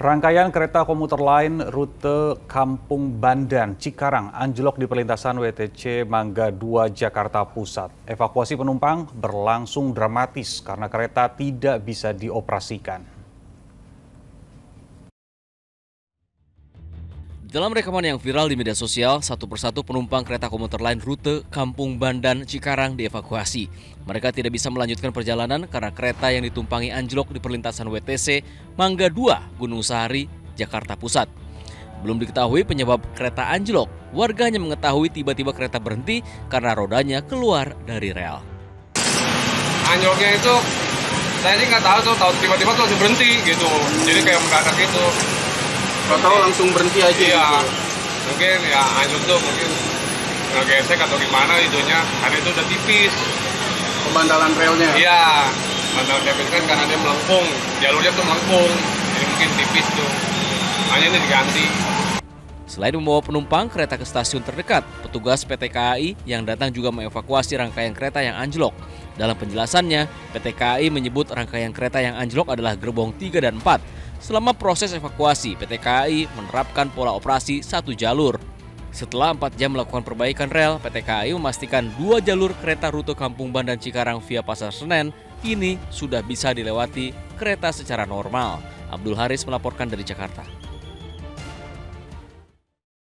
Rangkaian kereta komuter lain rute Kampung Bandan, Cikarang anjlok di perlintasan WTC Mangga 2 Jakarta Pusat. Evakuasi penumpang berlangsung dramatis karena kereta tidak bisa dioperasikan. Dalam rekaman yang viral di media sosial, satu persatu penumpang kereta komuter lain rute Kampung Bandan, Cikarang dievakuasi. Mereka tidak bisa melanjutkan perjalanan karena kereta yang ditumpangi anjlok di perlintasan WTC Mangga 2, Gunung Sahari, Jakarta Pusat. Belum diketahui penyebab kereta anjlok, warga hanya mengetahui tiba-tiba kereta berhenti karena rodanya keluar dari rel. Anjloknya itu, saya sih nggak tahu tuh, tiba-tiba tuh langsung berhenti gitu. Jadi kayak mendadak gitu. Kalau tahu langsung berhenti aja. Iya, gitu. mungkin ya anjlok tuh mungkin nggak gesek atau gimana itunya, karena itu udah tipis. Pembandalan relnya. Iya, bandalan tipis kan karena dia melengkung, jalurnya tuh melengkung, jadi mungkin tipis tuh. Hanya ini diganti. Selain membawa penumpang kereta ke stasiun terdekat, petugas PT KAI yang datang juga mengevakuasi rangkaian kereta yang anjlok. Dalam penjelasannya, PT KAI menyebut rangkaian kereta yang anjlok adalah gerbong 3 dan 4. Selama proses evakuasi, PT KAI menerapkan pola operasi satu jalur. Setelah 4 jam melakukan perbaikan rel, PT KAI memastikan 2 jalur kereta rute Kampung Bandan Cikarang via Pasar Senen kini sudah bisa dilewati kereta secara normal. Abdul Haris melaporkan dari Jakarta.